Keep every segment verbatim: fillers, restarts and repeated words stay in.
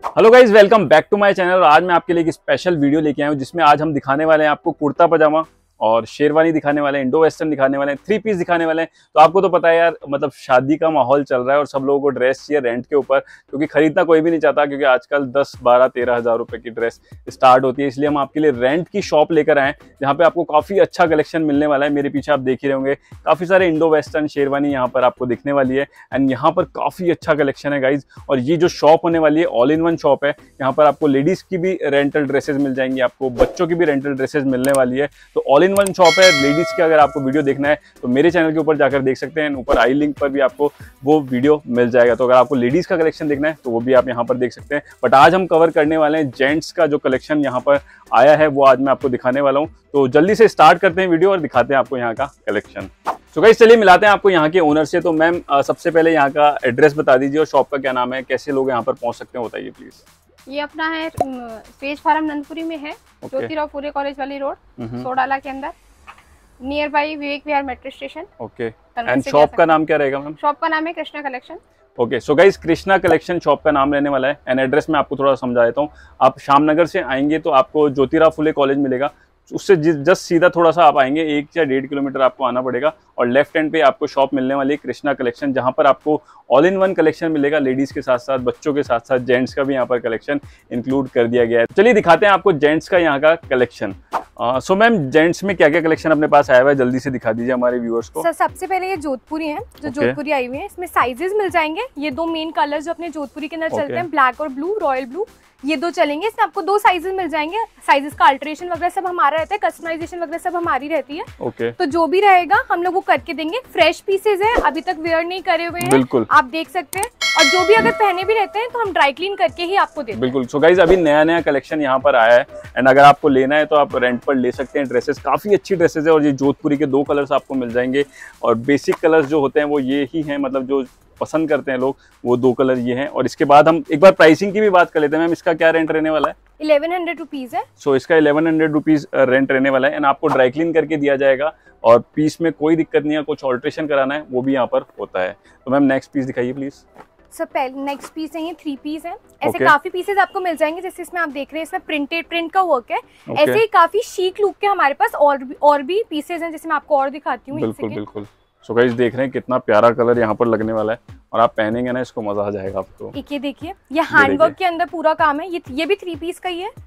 Hello guys, welcome back to my channel. आज मैं आपके लिए एक स्पेशल वीडियो लेके आया हूँ जिसमें आज हम दिखाने वाले हैं आपको कुर्ता पजामा और शेरवानी दिखाने वाले हैं, इंडो वेस्टर्न दिखाने वाले हैं, थ्री पीस दिखाने वाले हैं। तो आपको तो पता है यार, मतलब शादी का माहौल चल रहा है और सब लोगों को ड्रेस चाहिए रेंट के ऊपर, क्योंकि खरीदना कोई भी नहीं चाहता, क्योंकि आजकल दस बारह तेरह हज़ार रुपए की ड्रेस स्टार्ट होती है। इसलिए हम आपके लिए रेंट की शॉप लेकर आए जहाँ पे आपको काफ़ी अच्छा कलेक्शन मिलने वाला है। मेरे पीछे आप देख ही रहे होंगे, काफ़ी सारे इंडो वेस्टर्न शेरवानी यहाँ पर आपको दिखने वाली है एंड यहाँ पर काफ़ी अच्छा कलेक्शन है गाइज। और ये जो शॉप होने वाली है ऑल इन वन शॉप है। यहाँ पर आपको लेडीज़ की भी रेंटल ड्रेसेस मिल जाएंगी, आपको बच्चों की भी रेंटल ड्रेसेस मिलने वाली है। तो ऑल इन वन शॉप है। लेडीज के अगर आपको वीडियो देखना है तो मेरे चैनल के ऊपर जाकर देख सकते हैं, ऊपर आई लिंक पर भी आपको वो वीडियो मिल जाएगा। तो अगर आपको लेडीज का कलेक्शन देखना है तो वो भी आप यहाँ पर देख सकते हैं। बट आज हम कवर करने वाले हैं जेंट्स का जो कलेक्शन यहाँ पर आया है, वो आज मैं आपको दिखाने वाला हूँ। तो जल्दी से स्टार्ट करते हैं वीडियो और दिखाते हैं आपको यहाँ का कलेक्शन। तो गाइस चलिए मिलाते हैं आपको यहाँ के ओनर से। तो मैम सबसे पहले यहाँ का एड्रेस बता दीजिए और शॉप का क्या नाम है, कैसे लोग यहाँ पर पहुँच सकते हैं, बताइए प्लीज। ये अपना है पेज फार्म नंदपुरी में है, ज्योतिराव पूरे कॉलेज वाली रोड, सोडाला के अंदर, near by Vivek Vihar metro station. Okay, and shop का नाम क्या रहेगा मैम? शॉप का नाम है Krishna collection. Okay, so guys Krishna collection shop का नाम रहने वाला है। एंड एड्रेस मैं आपको थोड़ा समझा देता हूँ। आप श्यामनगर से आएंगे तो आपको ज्योतिराव फुले कॉलेज मिलेगा, उससे जस्ट सीधा थोड़ा सा आप आएंगे, एक या डेढ़ किलोमीटर आपको आना पड़ेगा और लेफ्ट हैंड पे आपको शॉप मिलने वाली है कृष्णा कलेक्शन, जहां पर आपको ऑल इन वन कलेक्शन मिलेगा। लेडीज के साथ साथ बच्चों के साथ साथ जेंट्स का भी यहाँ पर कलेक्शन इंक्लूड कर दिया गया है। चलिए दिखाते हैं आपको जेंट्स का यहाँ का कलेक्शन। सो मैम जेंट्स में क्या क्या कलेक्शन अपने पास आया हुआ है, जल्दी से दिखा दीजिए हमारे व्यूअर्स को। सर सबसे पहले ये जोधपुरी है, जो okay. जोधपुरी आई हुई है। इसमें साइजेस मिल जाएंगे, ये दो मेन कलर जो अपने जोधपुरी के अंदर okay. चलते हैं, ब्लैक और ब्लू, रॉयल ब्लू, ये दो चलेंगे। इसमें आपको दो साइजेस मिल जाएंगे। साइजेस का अल्टरेशन वगैरह सब हमारा रहता है, कस्टमाइजेशन वगैरह सब हमारी रहती है। okay. तो जो भी रहेगा हम लोग वो करके देंगे। फ्रेश पीसेज है, अभी तक वेयर नहीं करे हुए हैं, बिल्कुल आप देख सकते हैं। और जो भी अगर पहने भी रहते हैं तो हम ड्राई क्लीन करके ही आपको देते हैं। बिल्कुल। सो गाइज अभी नया नया कलेक्शन यहाँ पर आया है एंड अगर आपको लेना है तो आप रेंट पर ले सकते हैं। ड्रेसेस काफी अच्छी ड्रेसेस है और ये जोधपुरी के दो कलर्स आपको मिल जाएंगे और बेसिक कलर्स जो होते हैं वो ये ही हैं, मतलब जो पसंद करते हैं लोग वो दो कलर ये हैं। और इसके बाद हम एक बार प्राइसिंग की भी बात कर लेते हैं। मैम इसका क्या रेंट रहने वाला है? इलेवन हंड्रेड रुपीज है। सो so, इसका इलेवन हंड्रेड रुपीज रेंट रहने वाला है एंड आपको ड्राई क्लीन करके दिया जाएगा और पीस में कोई दिक्कत नहीं है, कुछ ऑल्ट्रेशन कराना है वो भी यहाँ पर होता है। तो मैम नेक्स्ट पीस दिखाइए प्लीज। सर पहले नेक्स्ट पीस है, ये थ्री पीस है। ऐसे okay. काफी पीसेस आपको मिल जाएंगे, जैसे इसमें आप देख रहे हैं इसमें प्रिंटेड प्रिंट का वर्क है। okay. ऐसे ही काफी शीक लुक के हमारे पास और भी और भी पीसेस हैं, जैसे मैं आपको और दिखाती हूँ। बिल्कुल बिल्कुल। सो गाइस देख रहे हैं कितना प्यारा कलर यहाँ पर लगने वाला है और आप पहनेंगे ना इसको मजा आ जाएगा आपको। एक ये देखिए, ये हैंडवर्क के अंदर पूरा काम है। ये ये भी थ्री पीस का ही है,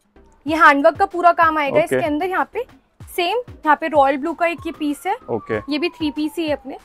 ये हैंडवर्क का पूरा काम आएगा okay. इसके अंदर। यहाँ पे सेम यहाँ पे रॉयल ब्लू का एक ये पीस है। okay. ये भी थ्री पीस ही है अपने।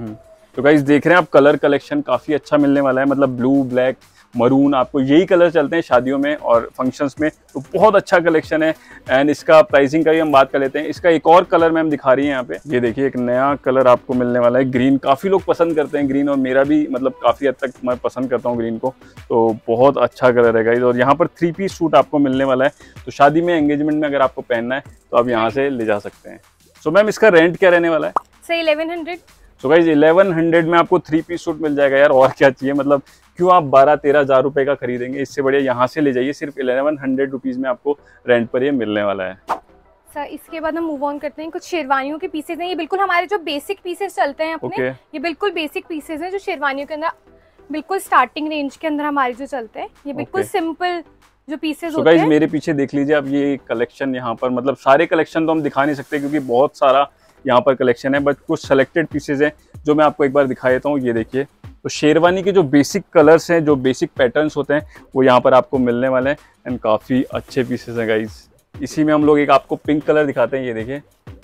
तो गाइस देख रहे हैं आप कलर कलेक्शन काफी अच्छा मिलने वाला है, मतलब ब्लू, ब्लैक, मरून, आपको यही कलर चलते हैं शादियों में और फंक्शंस में। तो बहुत अच्छा कलेक्शन है एंड इसका प्राइसिंग का भी हम बात कर लेते हैं। इसका एक और कलर मैम दिखा रही है यहाँ पे, ये देखिए एक नया कलर आपको मिलने वाला है, ग्रीन। काफी लोग पसंद करते हैं ग्रीन और मेरा भी मतलब काफी हद तक मैं पसंद करता हूँ ग्रीन को। तो बहुत अच्छा कलर है गाइस और यहाँ पर थ्री पीस सूट आपको मिलने वाला है। तो शादी में, एंगेजमेंट में अगर आपको पहनना है तो आप यहाँ से ले जा सकते हैं। सो मैम इसका रेंट क्या रहने वाला है? Sir eleven hundred. So guys eleven hundred में आपको थ्री पीस सूट मिल जाएगा यार, और क्या चाहिए। मतलब क्यों आप बारह तेरह हजार रुपए का खरीदेंगे, इससे बढ़िया यहाँ से ले जाइए। सिर्फ इलेवन हंड्रेड रुपीज में आपको रेंट पर ये मिलने वाला है। सर इसके बाद हम मूव ऑन करते हैं। कुछ शेरवानियों के पीसेज हैं, ये बिल्कुल हमारे जो बेसिक पीसेज चलते हैं अपने। okay. ये बिल्कुल बेसिक पीसेज हैं जो शेरवानियों के अंदर बिल्कुल स्टार्टिंग रेंज के अंदर हमारे जो चलते हैं। ये बिल्कुल okay. सिंपल जो पीसेज so होते हैं। मेरे पीछे देख लीजिए आप ये कलेक्शन यहाँ पर, मतलब सारे कलेक्शन तो हम दिखा नहीं सकते क्योंकि बहुत सारा यहाँ पर कलेक्शन है, बट कुछ सेलेक्टेड पीसेज हैं जो मैं आपको एक बार दिखा देता हूँ। ये देखिए, तो शेरवानी के जो बेसिक कलर्स हैं, जो बेसिक पैटर्न्स होते हैं वो यहाँ पर आपको मिलने वाले हैं एंड काफ़ी अच्छे पीसेज हैं गाइस। इसी में हम लोग एक आपको पिंक कलर दिखाते हैं, ये देखिए।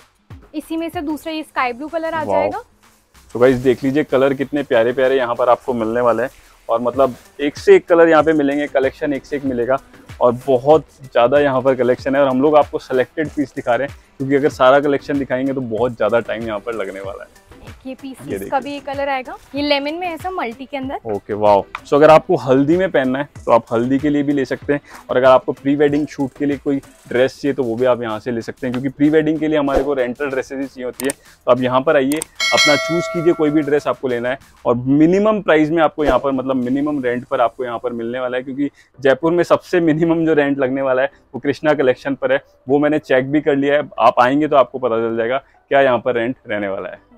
इसी में से दूसरा ये स्काई ब्लू कलर आ जाएगा। तो गाइस देख लीजिए कलर कितने प्यारे प्यारे यहाँ पर आपको मिलने वाले हैं और मतलब एक से एक कलर यहाँ पे मिलेंगे, कलेक्शन एक से एक मिलेगा और बहुत ज़्यादा यहाँ पर कलेक्शन है। और हम लोग आपको सेलेक्टेड पीस दिखा रहे हैं क्योंकि अगर सारा कलेक्शन दिखाएंगे तो बहुत ज़्यादा टाइम यहाँ पर लगने वाला है। ये पीस इसका भी एक कलर आएगा, ये लेमन में है सब मल्टी के अंदर। Okay wow. सो अगर आपको हल्दी में पहनना है तो आप हल्दी के लिए भी ले सकते हैं और अगर आपको प्री वेडिंग शूट के लिए कोई ड्रेस चाहिए तो वो भी आप यहाँ से ले सकते हैं, क्योंकि प्री वेडिंग के लिए हमारे को रेंटल ड्रेसेस ही चाहिए होती है। तो आप यहाँ पर आइए, अपना चूज कीजिए कोई भी ड्रेस आपको लेना है और मिनिमम प्राइस में आपको यहाँ पर, मतलब मिनिमम रेंट पर आपको यहाँ पर मिलने वाला है। क्योंकि जयपुर में सबसे मिनिमम जो रेंट लगने वाला है वो कृष्णा कलेक्शन पर है, वो मैंने चेक भी कर लिया है। आप आएंगे तो आपको पता चल जाएगा क्या यहाँ पर रेंट रहने वाला है।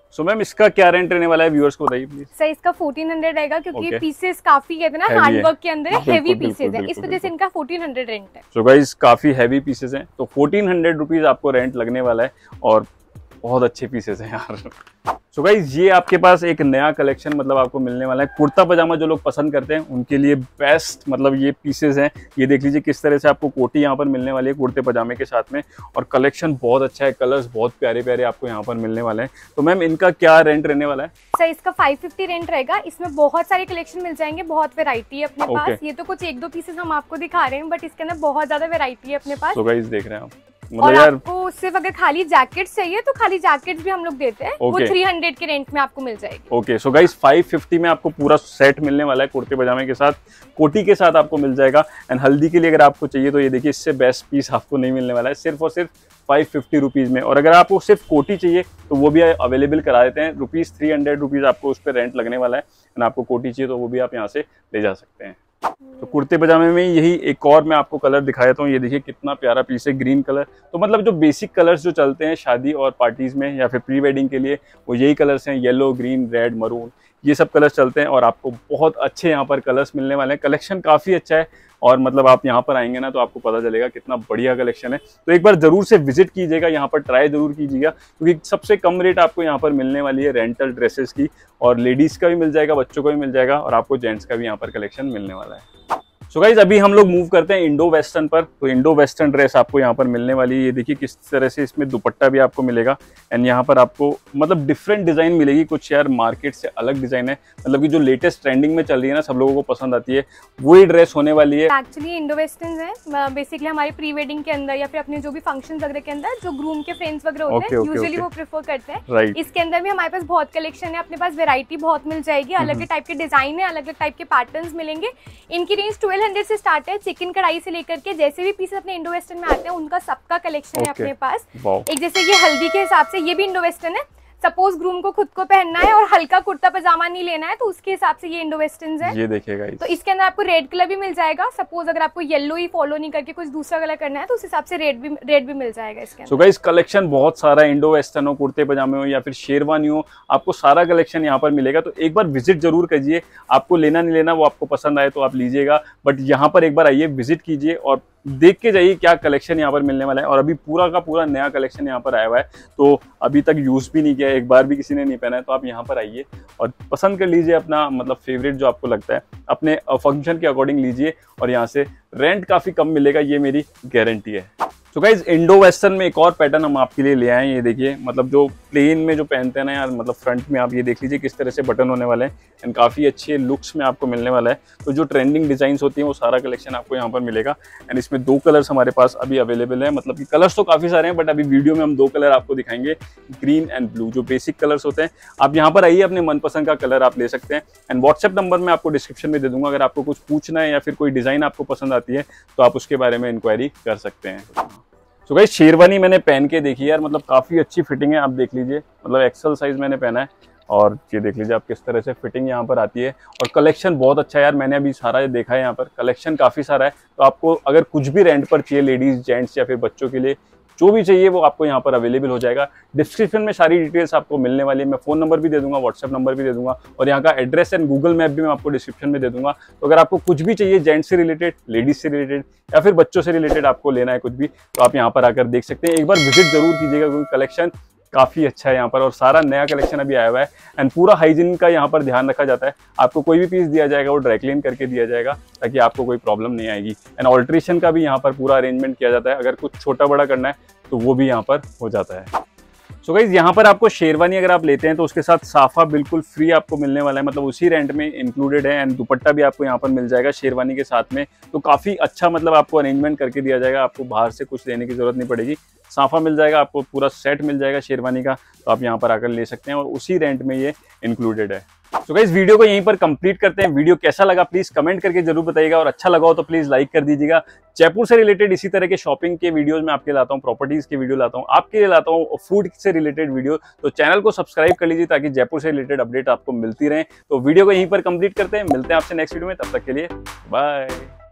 सो मैम इसका क्या रेंट रहने वाला है, व्यूअर्स को बताइए प्लीज। सर इसका फोर्टीन हंड्रेड रहेगा क्योंकि okay. पीसेस काफी कहते हैं ना हार्ड वर्क के अंदर हेवी पीसेस है, इस वजह से इनका फोर्टीन हंड्रेड रेंट है। सो गाइस काफी हैवी पीसेस हैं, तो फोर्टीन हंड्रेड रुपीज आपको रेंट लगने वाला है और बहुत अच्छे पीसेस हैं यार। सो गाइस ये आपके पास एक नया कलेक्शन मतलब आपको मिलने वाला है, कुर्ता पजामा जो लोग पसंद करते हैं उनके लिए बेस्ट मतलब ये पीसेस हैं। ये देख लीजिए किस तरह से आपको कोटी यहाँ पर मिलने वाली है कुर्ते पजामे के साथ में, और कलेक्शन बहुत अच्छा है, कलर्स बहुत प्यारे प्यारे आपको यहाँ पर मिलने वाले हैं। तो मैम इनका क्या रेंट रहने वाला है? सर इसका फाइव फिफ्टी रेंट रहेगा, इसमें बहुत सारे कलेक्शन मिल जाएंगे, बहुत वेरायटी है अपने okay. पास। ये तो कुछ एक दो पीसेस हम आपको दिखा रहे हैं, बट इसके अंदर बहुत ज्यादा वेरायटी है अपने पास। तो गाइस देख रहे हैं आप, मतलब और यार आपको सिर्फ अगर खाली जैकेट्स चाहिए तो खाली जैकेट्स भी हम लोग देते हैं, okay. वो थ्री हंड्रेड के रेंट में आपको मिल जाएगी। Okay so guys five fifty में आपको पूरा सेट मिलने वाला है, कुर्ते पजामे के साथ कोटी के साथ आपको मिल जाएगा। एंड हल्दी के लिए अगर आपको चाहिए तो ये देखिए इससे बेस्ट पीस आपको नहीं मिलने वाला है, सिर्फ और सिर्फ फाइव फिफ्टी रुपीज में। और अगर आपको सिर्फ कोटी चाहिए तो वो भी अवेलेबल करा देते हैं, रुपीज थ्री हंड्रेड रुपीज आपको उस पर रेंट लगने वाला है। एंड आपको कोटी चाहिए तो वो भी आप यहाँ से ले जा सकते हैं। तो कुर्ते पजामे में यही एक और मैं आपको कलर दिखाया था, ये देखिए कितना प्यारा पीस है, ग्रीन कलर। तो मतलब जो बेसिक कलर्स जो चलते हैं शादी और पार्टीज में या फिर प्री वेडिंग के लिए वो यही कलर्स हैं, येलो, ग्रीन, रेड, मरून, ये सब कलर्स चलते हैं। और आपको बहुत अच्छे यहाँ पर कलर्स मिलने वाले हैं, कलेक्शन काफ़ी अच्छा है। और मतलब आप यहाँ पर आएंगे ना तो आपको पता चलेगा कितना बढ़िया कलेक्शन है। तो एक बार जरूर से विजिट कीजिएगा, यहाँ पर ट्राई जरूर कीजिएगा, क्योंकि सबसे कम रेट आपको यहाँ पर मिलने वाली है रेंटल ड्रेसेस की। और लेडीज़ का भी मिल जाएगा, बच्चों का भी मिल जाएगा, और आपको जेंट्स का भी यहाँ पर कलेक्शन मिलने वाला है। सो गाइज अभी हम लोग मूव करते हैं इंडो वेस्टर्न पर। तो इंडो वेस्टर्न ड्रेस आपको यहाँ पर मिलने वाली है, ये देखिए किस तरह से इसमें दुपट्टा भी आपको मिलेगा। एंड यहाँ पर आपको मतलब डिफरेंट डिजाइन मिलेगी, कुछ यार मार्केट से अलग डिजाइन है, मतलब कि जो लेटेस्ट ट्रेंडिंग में चल रही है ना, सब लोगों को पसंद आती है, वही ड्रेस होने वाली है। एक्चुअली इंडो वेस्टर्न है बेसिकली हमारे प्री वेडिंग के अंदर या फिर अपने जो भी फंक्शन वगैरह के अंदर जो ग्रूम के फ्रेंड्स वगैरह होते हैं यूजुअली वो प्रेफर करते हैं। right. इसके अंदर भी हमारे पास बहुत कलेक्शन है, अपने पास वेरायटी बहुत मिल जाएगी, अलग अलग टाइप के डिजाइन है, अलग अलग टाइप के पैटर्न्स मिलेंगे। इनकी रेंज ट्वेल्व हंड्रेड से स्टार्ट है, चिकन कढ़ाई से लेकर के जैसे भी पीस अपने इंडो वेस्टर्न में आते हैं उनका सबका कलेक्शन okay. है अपने पास। एक जैसे ये हल्दी के हिसाब से ये भी इंडो वेस्टर्न है, सपोज ग्रूम को खुद को पहनना है और हल्का कुर्ता पजामा नहीं लेना है तो उसके हिसाब से ये इंडो वेस्टर्न है। ये देखिएगा तो इसके अंदर आपको रेड कलर भी मिल जाएगा, सपोज अगर आपको येलो ही फॉलो नहीं करके कुछ दूसरा कलर करना है तो उस हिसाब से रेड भी रेड भी मिल जाएगा इसके अंदर। सो गाइस कलेक्शन बहुत सारा है, इंडो वेस्टर्न हो, कुर्ते पजामे हो या फिर शेरवानी हो, आपको सारा कलेक्शन यहाँ पर मिलेगा। तो एक बार विजिट जरूर कीजिए, आपको लेना नहीं लेना वो आपको पसंद आए तो आप लीजिएगा, बट यहाँ पर एक बार आइए, विजिट कीजिए और देख के जाइए क्या कलेक्शन यहाँ पर मिलने वाला है। और अभी पूरा का पूरा नया कलेक्शन यहाँ पर आया हुआ है, तो अभी तक यूज भी नहीं किया है, एक बार भी किसी ने नहीं पहना है, तो आप यहाँ पर आइए और पसंद कर लीजिए अपना मतलब फेवरेट जो आपको लगता है, अपने फंक्शन के अकॉर्डिंग लीजिए और यहाँ से रेंट काफी कम मिलेगा, ये मेरी गारंटी है। तो गाइज इंडो वेस्टर्न में एक और पैटर्न हम आपके लिए ले आए हैं, ये देखिए मतलब जो प्लेन में जो पहनते हैं ना यार, मतलब फ्रंट में आप ये देख लीजिए किस तरह से बटन होने वाले हैं एंड काफ़ी अच्छे लुक्स में आपको मिलने वाला है। तो जो ट्रेंडिंग डिजाइन्स होती हैं वो सारा कलेक्शन आपको यहाँ पर मिलेगा। एंड इसमें दो कलर्स हमारे पास अभी अवेलेबल है, मतलब कि कलर्स तो काफ़ी सारे हैं बट अभी वीडियो में हम दो कलर आपको दिखाएंगे, ग्रीन एंड ब्लू, जो बेसिक कलर्स होते हैं। आप यहाँ पर आइए, अपने मनपसंद का कलर आप ले सकते हैं। एंड व्हाट्सएप नंबर मैं आपको डिस्क्रिप्शन में दे दूंगा, अगर आपको कुछ पूछना है या फिर कोई डिज़ाइन आपको पसंद आती है तो आप उसके बारे में इंक्वायरी कर सकते हैं। तो गाइस शेरवानी मैंने पहन के देखी यार, मतलब काफ़ी अच्छी फिटिंग है, आप देख लीजिए, मतलब एक्सेल साइज मैंने पहना है और ये देख लीजिए आप किस तरह से फिटिंग यहाँ पर आती है। और कलेक्शन बहुत अच्छा है यार, मैंने अभी सारा देखा है, यहाँ पर कलेक्शन काफ़ी सारा है। तो आपको अगर कुछ भी रेंट पर चाहिए, लेडीज़ जेंट्स या फिर बच्चों के लिए जो भी चाहिए वो आपको यहाँ पर अवेलेबल हो जाएगा। डिस्क्रिप्शन में सारी डिटेल्स आपको मिलने वाली है, मैं फ़ोन नंबर भी दे दूंगा, व्हाट्सएप नंबर भी दे दूंगा और यहाँ का एड्रेस एंड गूगल मैप भी मैं आपको डिस्क्रिप्शन में दे दूंगा। तो अगर आपको कुछ भी चाहिए जेंट्स से रिलेटेड, लेडीज से रिलेटेड या फिर बच्चों से रिलेटेड आपको लेना है कुछ भी, तो आप यहाँ पर आकर देख सकते हैं। एक बार विजिट जरूर कीजिएगा क्योंकि कलेक्शन काफ़ी अच्छा है यहाँ पर और सारा नया कलेक्शन अभी आया हुआ है। एंड पूरा हाइजीन का यहाँ पर ध्यान रखा जाता है, आपको कोई भी पीस दिया जाएगा वो ड्राई क्लीन करके दिया जाएगा ताकि आपको कोई प्रॉब्लम नहीं आएगी। एंड ऑल्ट्रेशन का भी यहाँ पर पूरा अरेंजमेंट किया जाता है, अगर कुछ छोटा बड़ा करना है तो वो भी यहाँ पर हो जाता है। सो गाइज यहाँ पर आपको शेरवानी अगर आप लेते हैं तो उसके साथ साफा बिल्कुल फ्री आपको मिलने वाला है, मतलब उसी रेंट में इंक्लूडेड है। एंड दुपट्टा भी आपको यहाँ पर मिल जाएगा शेरवानी के साथ में, तो काफ़ी अच्छा मतलब आपको अरेंजमेंट करके दिया जाएगा, आपको बाहर से कुछ लेने की जरूरत नहीं पड़ेगी। साफा मिल जाएगा, आपको पूरा सेट मिल जाएगा शेरवानी का, तो आप यहाँ पर आकर ले सकते हैं और उसी रेंट में ये इंक्लूडेड है। तो गाइस वीडियो को यहीं पर कंप्लीट करते हैं। वीडियो कैसा लगा प्लीज कमेंट करके जरूर बताइएगा और अच्छा लगा हो तो प्लीज लाइक कर दीजिएगा। जयपुर से रिलेटेड इसी तरह के शॉपिंग के वीडियोस मैं आपके लाता हूँ, प्रॉपर्टीज के वीडियो लाता हूँ, आपके लिए लाता हूँ फूड से रिलेटेड वीडियो। तो चैनल को सब्सक्राइब कर लीजिए ताकि जयपुर से रिलेटेड अपडेट आपको मिलती रहे। तो वीडियो को यहीं पर कंप्लीट करते हैं, मिलते हैं आपसे नेक्स्ट वीडियो में, तब तक के लिए बाय।